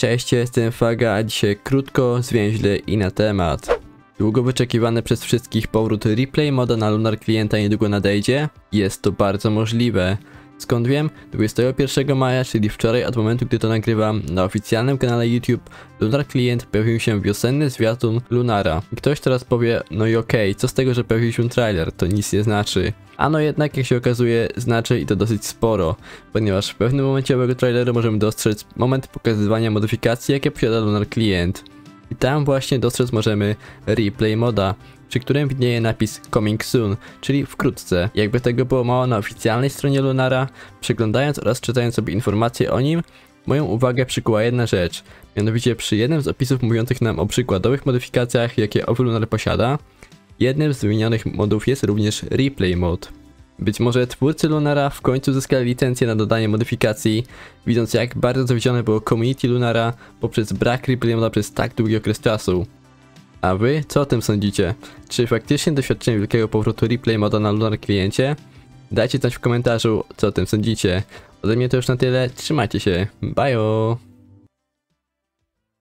Cześć, jestem Faga, a dzisiaj krótko, zwięźle i na temat. Długo wyczekiwany przez wszystkich powrót replay moda na Lunar klienta niedługo nadejdzie? Jest to bardzo możliwe. Skąd wiem? 21 maja, czyli wczoraj od momentu, gdy to nagrywam, na oficjalnym kanale YouTube Lunar Client pojawił się wiosenny zwiastun Lunara. I ktoś teraz powie, no i okej, co z tego, że pojawił się trailer, to nic nie znaczy. Ano jednak, jak się okazuje, znaczy i to dosyć sporo, ponieważ w pewnym momencie owego traileru możemy dostrzec moment pokazywania modyfikacji, jakie posiada Lunar Client. I tam właśnie dostrzec możemy replay moda, przy którym widnieje napis coming soon, czyli wkrótce. Jakby tego było mało, na oficjalnej stronie Lunara, przeglądając oraz czytając sobie informacje o nim, moją uwagę przykuła jedna rzecz. Mianowicie przy jednym z opisów mówiących nam o przykładowych modyfikacjach, jakie owy Lunar posiada, jednym z wymienionych modów jest również replay mod. Być może twórcy Lunara w końcu zyskali licencję na dodanie modyfikacji, widząc jak bardzo zawiedzione było community Lunara poprzez brak replay moda przez tak długi okres czasu. A wy co o tym sądzicie? Czy faktycznie doświadczymy wielkiego powrotu replay moda na Lunar kliencie? Dajcie znać w komentarzu, co o tym sądzicie. Ode mnie to już na tyle, trzymajcie się, bye!